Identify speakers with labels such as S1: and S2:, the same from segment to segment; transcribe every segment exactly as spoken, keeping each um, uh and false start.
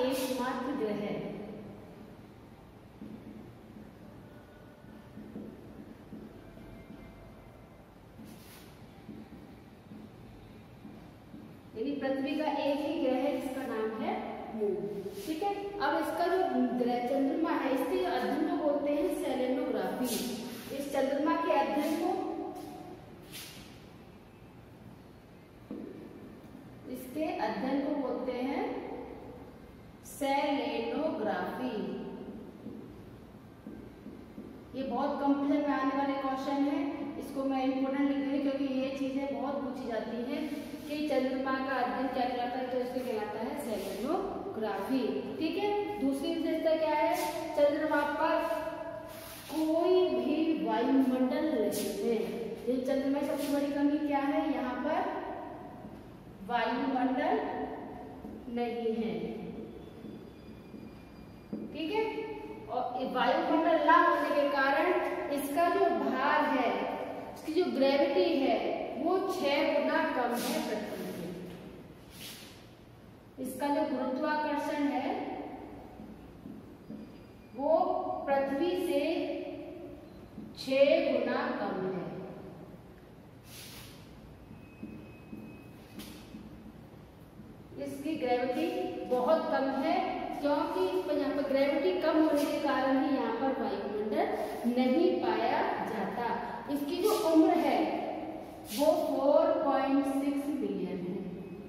S1: एकमात्र ग्रह है। यानी पृथ्वी का एक ही ग्रह है जिसका नाम है मून। ठीक है, अब इसका जो ग्रह चंद्रमा है इसके अध्ययन को बोलते हैं सेलेनोग्राफी। इस चंद्रमा के अध्ययन को इसके अध्ययन को बोलते हैं सेलेनोग्राफी। ये बहुत कंप्यूटर में आने वाले क्वेश्चन है, इसको मैं इम्पोर्टेंट लिख रही हूँ क्योंकि ये चीजें बहुत पूछी जाती हैं कि चंद्रमा का अध्ययन क्या कहलाता है, तो इसको कहलाता है सेलेनोग्राफी। ठीक है, दूसरी विशेषता क्या है, चंद्रमा पर कोई भी वायुमंडल नहीं है। ये चंद्रमा की सबसे बड़ी कमी क्या है, यहाँ पर वायुमंडल नहीं है। ठीक है, और वायुमंडल ना होने के कारण इसका जो भार है, इसकी जो ग्रेविटी है वो छह गुना कम है पृथ्वी से। इसका जो गुरुत्वाकर्षण है वो पृथ्वी से छह गुना कम है। इसकी ग्रेविटी बहुत कम है क्योंकि यहाँ पर ग्रेविटी कम होने के कारण ही यहाँ पर वायुमंडल नहीं पाया जाता। इसकी जो उम्र है वो चार पॉइंट छह बिलियन है।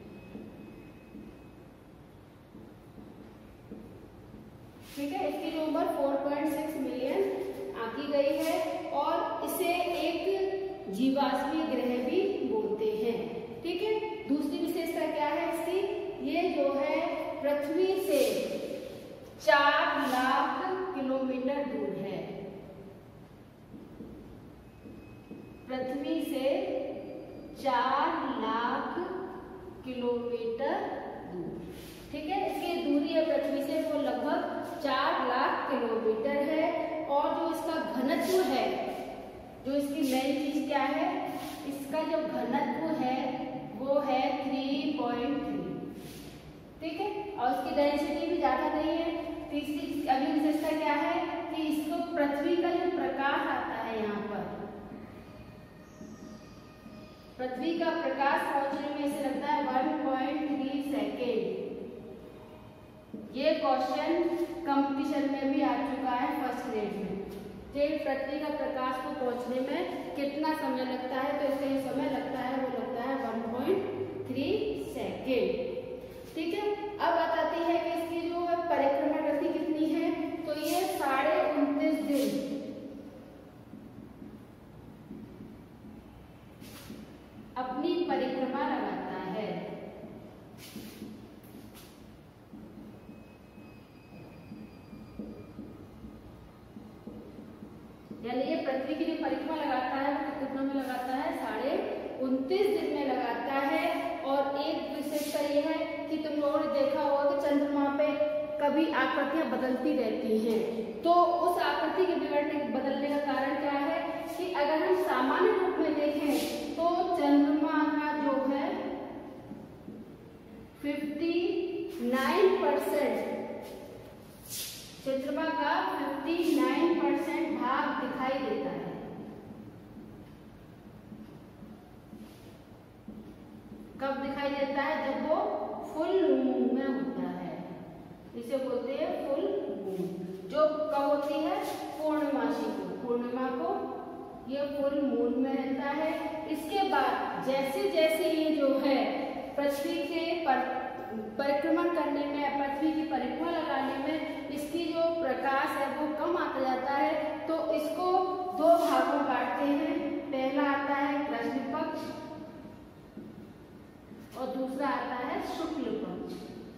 S1: ठीक है, इसकी जो उम्र चार पॉइंट छह मिलियन आंकी गई है और इसे एक जीवाश्मी ग्रह भी बोलते हैं। ठीक है, दूसरी विशेषता क्या है इसकी, ये जो है पृथ्वी से चार लाख किलोमीटर दूर है। पृथ्वी से चार लाख किलोमीटर दूर। ठीक है, इसकी दूरी है पृथ्वी से वो लगभग चार लाख किलोमीटर है। और जो इसका घनत्व है, जो इसकी मेन चीज क्या है, इसका जो घनत्व है वो है तीन पॉइंट तीन। ठीक है, और इसकी डेंसिटी भी ज्यादा नहीं है। तीसरी अगली विशेषता क्या है कि इसको पृथ्वी का जो प्रकाश आता है, यहाँ पर पृथ्वी का प्रकाश पहुंचने में इसे लगता है एक पॉइंट तीन सेकेंड। ये क्वेश्चन कंपटीशन में भी आ चुका है फर्स्ट ग्रेड में, कि पृथ्वी का प्रकाश को पहुंचने में कितना समय लगता है, तो इसका ये समय लगता है वो लगता है एक पॉइंट तीन सेकेंड। ठीक है, अब बताती है कि इसकी जो परिक्रमा गति कितनी है, तो ये साढ़े उनतीस दिन अपनी परिक्रमा लगाता है। यानी ये पृथ्वी की जो परिक्रमा लगाता है वो कितने में लगाता है, साढ़े उनतीस दिन में लगाता है। और एक विशेषता ये है कि तुम लोगों ने देखा होगा कि चंद्रमा पे कभी आकृतियां बदलती रहती हैं, तो उस आकृति के बिगड़ने बदलने का कारण क्या है कि अगर हम सामान्य रूप में देखें तो चंद्रमा का जो है उनसठ परसेंट चंद्रमा का उनसठ परसेंट भाग दिखाई देता है। कब दिखाई देता है, जब वो फुल मून में होता है, इसे बोलते हैं फुल मून। जो कब होती है, पूर्णमासी को, पूर्णिमा को ये फुल मून में रहता है। इसके बाद जैसे जैसे ये जो है पृथ्वी के पर परिक्रमण करने में, पृथ्वी की परिक्रमा लगाने में इसकी जो प्रकाश है वो कम आता जाता है, तो इसको दो भागों में बांटते हैं। पहला आता है कृष्ण पक्ष और दूसरा आता है शुक्ल पक्ष।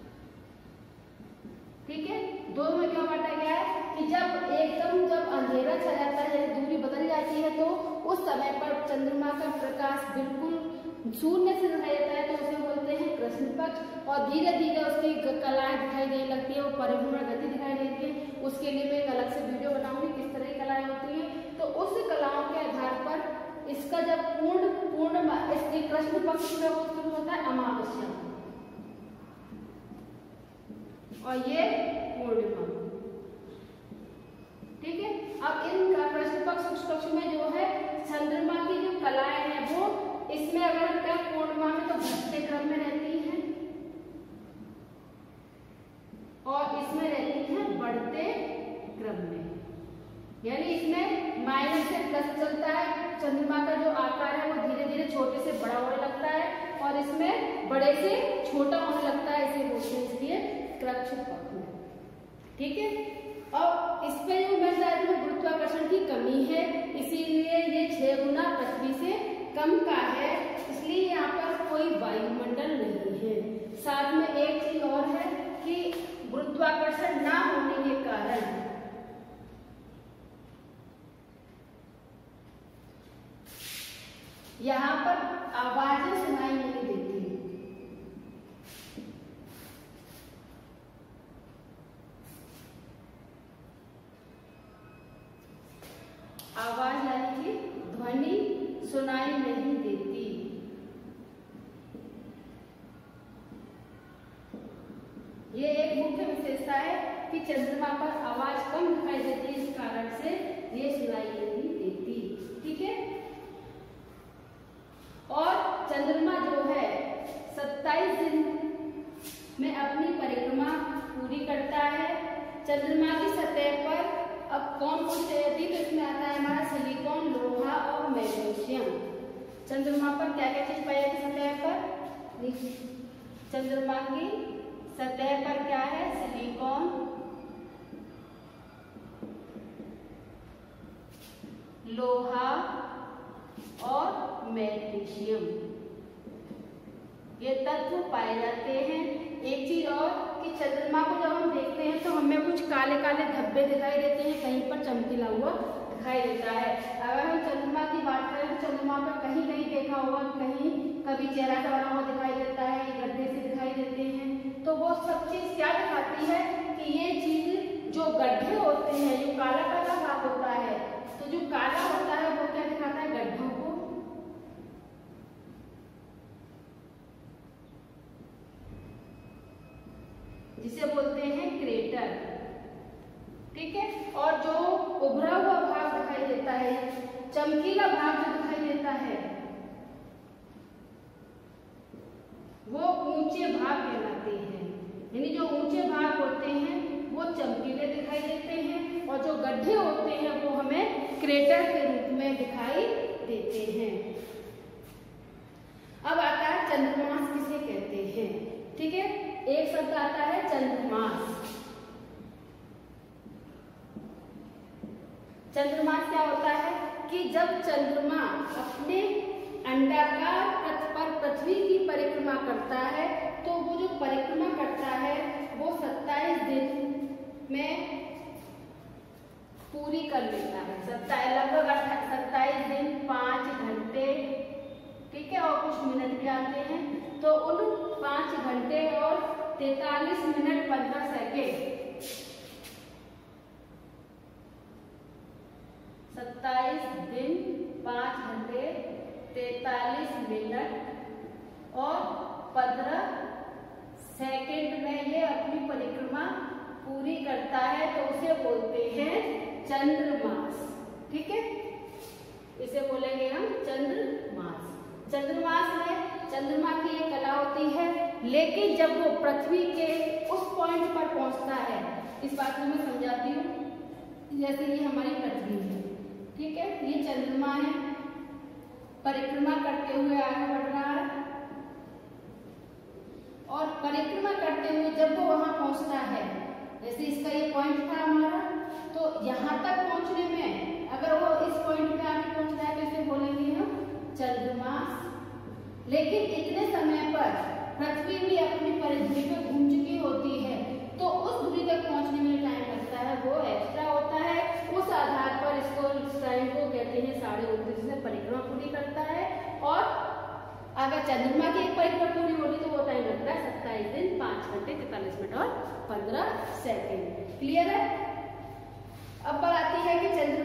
S1: ठीक है, दोनों में क्यों बांटा गया है कि जब एकदम जब अंधेरा छा जाता है, दूरी बदल जाती है, तो उस समय पर चंद्रमा का प्रकाश बिल्कुल शून्य से दिखाई देता है, तो उसे बोलते हैं कृष्ण पक्ष। और धीरे धीरे उसकी कलाएं दिखाई देने लगती है, वो परिभ्रमण गति दिखाई देती है। उसके लिए मैं एक अलग से वीडियो बनाऊंगी किस तरह की कलाएं होती हैं। तो उस कलाओं के आधार पर इसका जब पूर्ण पूर्ण इसके कृष्ण पक्ष में शुरू होता है अमावस्या। और ये पूर्णिमा। ठीक है, अब इन कृष्ण पक्ष शुक्ल पक्ष में जो है चंद्रमा की जो कलाएं हैं वो इसमें अगर हम कहें पूर्णिमा में तो घटते क्रम में रहती हैं और इसमें रहती हैं बढ़ते क्रम में, यानी इसमें माइनस से प्लस चलता है। चंद्रमा का जो आकार है वो धीरे धीरे छोटे से बड़ा होने लगता है और इसमें बड़े से छोटा होने लगता है, इसे बोलते हैं इसलिए कृष्ण पक्ष। ठीक है, और इस पे जो मिल जाती है गुरुत्वाकर्षण की कमी है, इसीलिए ये छह गुना पृथ्वी से कम का है, इसलिए यहाँ पर कोई वायुमंडल नहीं है। साथ में एक चीज और है कि गुरुत्वाकर्षण ना होने के कारण यहाँ पर आवाजें सुनाई नहीं देती। आवाज यानी कि ध्वनि सुनाई नहीं देती। ये एक मुख्य विशेषता है कि चंद्रमा पर आवाज कम दिखाई देती है, इस कारण से ये सुनाई नहीं देती। ठीक है, और चंद्रमा जो है सत्ताईस दिन में अपनी परिक्रमा पूरी करता है। चंद्रमा की सतह पर अब कौन कौन से रहती है, तो इसमें आता है हमारा सिलिकॉन, लोहा और मैग्नीशियम। चंद्रमा पर क्या क्या चीज पाई जाती है सतह पर? चंद्रमा की सतह पर क्या है? सिलिकॉन, लोहा और मैग्नीशियम, ये तत्व पाए जाते हैं। एक चीज और कि चंद्रमा को जब हम देखते हैं तो हमें कुछ काले काले धब्बे दिखाई देते हैं, कहीं पर चमकीला हुआ दिखाई देता है। अगर हम चंद्रमा की बात करें तो चंद्रमा पर कहीं कहीं देखा होगा, कहीं कभी चेहरा सा बना हुआ दिखाई देता है, गड्ढे से दिखाई देते हैं, तो वो सब चीज क्या दिखाती है कि ये चीज जो गड्ढे होते हैं, जो काला काला भाग होता है, तो जो काला होता है वो क्या दिखाता है? गड्ढों को। जिसे बोलते हैं क्रेटर। ठीक है, और जो उभरा हुआ भाग दिखाई देता है, चमकीला भाग जो दिखाई देता है, वो ऊंचे भाग कहलाते हैं। यानी जो ऊंचे भाग होते हैं वो चमकीले दिखाई देते हैं और जो गड्ढे होते हैं वो हमें क्रेटर के रूप में दिखाई देते हैं। अब आता है चंद्रमास किसे कहते हैं। ठीक है, एक शब्द आता है चंद्रमास। चंद्रमास क्या होता है कि जब चंद्रमा अपने अंडाकार पथ पर पृथ्वी की परिक्रमा करता है तो वो जो परिक्रमा करता है वो सत्ताईस दिन में पूरी कर लेता है। सत्ताईस लगभग सत्ताईस दिन पाँच घंटे, ठीक है, और कुछ मिनट भी आते हैं, तो उन पाँच घंटे और तैतालीस मिनट पंद्रह सेकेंड, सत्ताईस दिन पाँच घंटे तैतालीस मिनट और पंद्रह सेकेंड में ये अपनी परिक्रमा पूरी करता है, तो उसे बोलते हैं चंद्रमास। ठीक है, इसे बोलेंगे हम चंद्रमास। चंद्रमास में चंद्रमा की एक कला होती है, लेकिन जब वो पृथ्वी के उस पॉइंट पर पहुंचता है, इस बात को मैं समझाती हूँ। जैसे ये हमारी पृथ्वी है, ठीक है, ये चंद्रमा है, परिक्रमा करते हुए आगे बढ़ रहा है और परिक्रमा करते हुए जब वो वहां पहुंचता है, जैसे इसका ये पॉइंट था हमारा, तो यहाँ तक पहुंचने में अगर वो इस पॉइंट पे आके पहुंचता है तो इसे बोलेंगे हम चंद्रमास। लेकिन इतने समय पर पृथ्वी भी अपनी परिधि पे घूम चुकी होती है, तो उस दूरी तक पहुंचने में टाइम लगता है, वो एक्स्ट्रा होता है। उस आधार पर इसको इस टाइम को कहते हैं साढ़े उनतीस से परिक्रमा पूरी करता है। और अगर चंद्रमा की एक परिक्रमा पूरी होती तो वो टाइम लगता है सत्ताईस दिन पाँच घंटे तैतालीस मिनट और पंद्रह सेकेंड। क्लियर है? अब बात आती है कि चंद्रमा,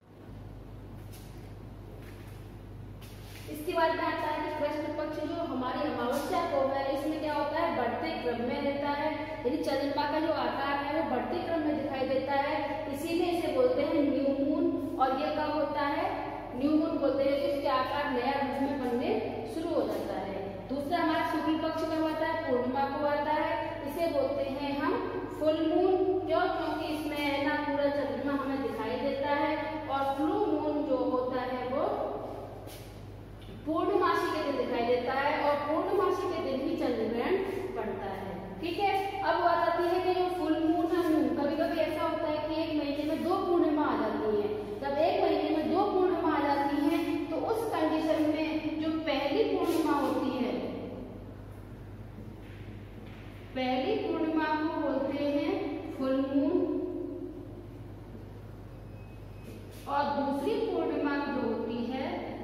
S1: इसके बाद में आता है कि कृष्ण पक्ष जो हमारी अमावस्या को है, इसमें क्या होता है? बढ़ते क्रम में रहता है। यानी चंद्रमा का जो आकार है वो बढ़ते क्रम में दिखाई देता है, इसीलिए इसे बोलते हैं न्यू मून। और ये कब होता है? न्यू मून बोलते हैं कि इसके आकार नया रूप में बनने शुरू हो जाता है। दूसरा हमारा शुक्ल पक्ष कब आता है? पूर्णिमा को आता है, इसे बोलते हैं हम फुल मून। क्यों? क्योंकि इसमें है ना पूरा चंद्रमा हमें दिखाई देता है। और ब्लू मून जो होता है वो पूर्णमासी के दिन दिखाई देता है, और पूर्णमासी के दिन ही चंद्र ग्रहण पड़ता है। ठीक है, अब बात आती है कि जो फुल मून है, कभी कभी ऐसा होता है कि एक महीने में दो पूर्णिमा आ जाती है। जब एक महीने में दो पूर्णिमा आ जाती है तो उस कंडीशन में जो पहली पूर्णिमा होती है, पहली पूर्णिमा को बोलते हैं फुल मून, और दूसरी पूर्णिमा जो होती है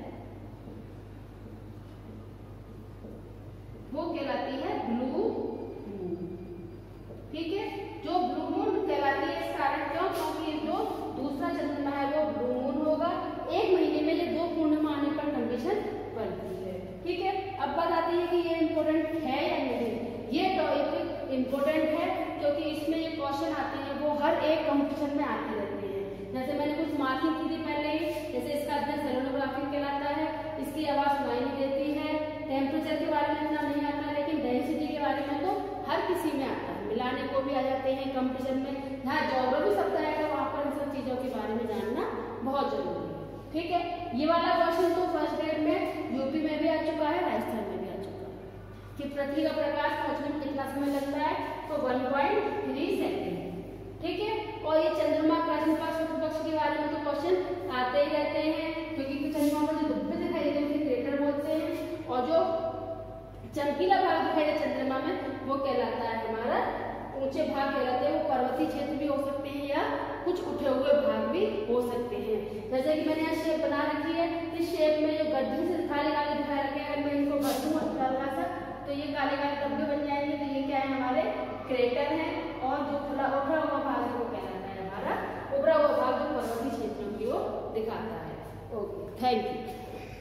S1: वो कहलाती है ब्लू मून। ठीक है, जो ब्लू मून कहलाती है इस कारण क्यों? क्योंकि जो दूसरा चंद्रमा है वो ब्लू मून होगा। एक महीने में ये दो पूर्णिमा आने पर कंडीशन बनती है। ठीक है, अब बात आती है कि ये इम्पोर्टेंट है या नहीं। ये टॉपिक इम्पोर्टेंट है क्योंकि इसमें ये क्वेश्चन आते हैं, वो हर एक कंपटीशन में आते रहते हैं। जैसे मैंने कुछ मार्किंग की थी पहले ही, जैसे इसका अध्ययन सेलेनोग्राफी कहलाता है, इसकी आवाज सुनाई नहीं देती है। टेम्परेचर के बारे में इतना नहीं आता, लेकिन डेंसिटी के बारे में तो हर किसी में आता है, मिलाने को भी आ जाते हैं कंपटीशन में। जहाँ ज्योग्राफी शब्द आएगा वहाँ पर इन सब चीजों के बारे में जानना बहुत जरूरी है। ठीक है, ये वाला क्वेश्चन तो फर्स्ट ग्रेड में यूपी में भी आ चुका है, राजस्थान में भी आ चुका है कि पृथ्वी का प्रकाश पहुंचने में कितना समय लगता है, तो वन पॉइंट थ्री सेकेंड। ठीक है, और ये चंद्रमा कृष्ण पक्ष शुक्ल पक्ष के बारे में तो क्वेश्चन आते ही रहते हैं, क्योंकि चंद्रमा में जो धब्बे दिखाई देते हैं उसे क्रेटर बोलते हैं, और जो चमकीला भाग दिखाई दे चंद्रमा में वो कहलाता है हमारा ऊंचे भाग कहलाते हैं। वो पर्वतीय क्षेत्र भी हो सकते हैं या कुछ उठे हुए भाग भी हो सकते हैं। जैसे कि मैंने यहाँ शेप बना रखी है, इस शेप में जो गड्ढे से काले काले दिखा रखे हैं, अगर मैं इनको कर दूँ हल्का सा तो ये काले काले धब्बे बन जाएंगे। तो ये क्या है? हमारे क्रेटर है, और जो खुला उभरा हुआ भाग है वो कहलाता है हमारा उभरा हुआ भाग, जो पर्वतीय क्षेत्रों की ओर दिखाता है। Okay, thank you.